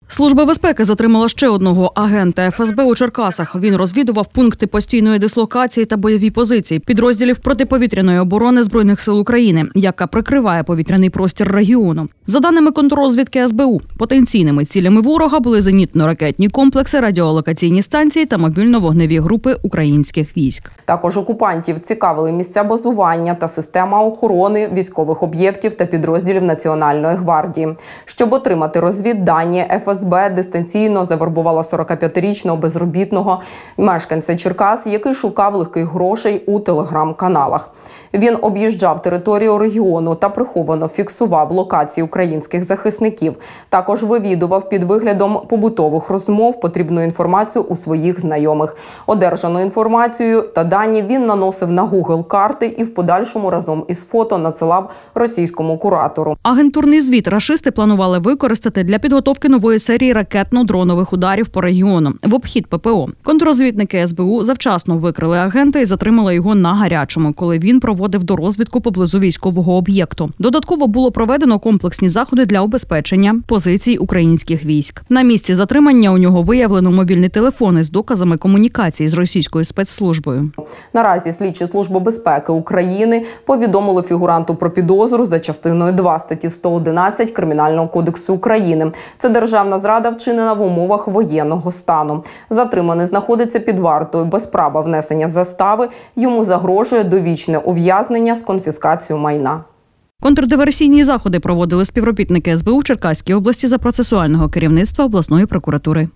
Служба безпеки затримала ще одного агента ФСБ у Черкасах. Він розвідував пункти постійної дислокації та бойові позиції підрозділів протиповітряної оборони Збройних сил України, яка прикриває повітряний простір регіону. За даними контррозвідки СБУ, потенційними цілями ворога були зенітно-ракетні комплекси, радіолокаційні станції та мобільно-вогневі групи українських військ. Також окупантів цікавили місця базування та система охорони військових об'єктів та підрозділів Національної гвардії. Щоб отримати розвіддані, ФСБ дистанційно завербувала 45-річного безробітного мешканця Черкас, який шукав легких грошей у телеграм-каналах. Він об'їжджав територію регіону та приховано фіксував локації українських захисників. Також вивідував під виглядом побутових розмов потрібну інформацію у своїх знайомих. Одержану інформацію та дані він наносив на Google карти і в подальшому разом із фото надсилав російському куратору. Агентурний звіт рашисти планували використати для підготовки нової серії ракетно-дронових ударів по регіону в обхід ППО. Контррозвідники СБУ завчасно викрили агента і затримали його на гарячому, коли він проводив дорозвідку поблизу військового об'єкту. Додатково було проведено комплексні заходи для обезпечення позицій українських військ. На місці затримання у нього виявлено мобільні телефони з доказами комунікації з російською спецслужбою. Наразі слідчі Служби безпеки України повідомили фігуранту про підозру за частиною 2 статті 111 Кримінального кодексу України. Це державна зрада, вчинена в умовах воєнного стану. Затриманий знаходиться під вартою без права внесення застави. Йому загрожує довічне ув'язнення з конфіскацією майна. Контрдиверсійні заходи проводили співробітники СБУ Черкаській області за процесуального керівництва обласної прокуратури.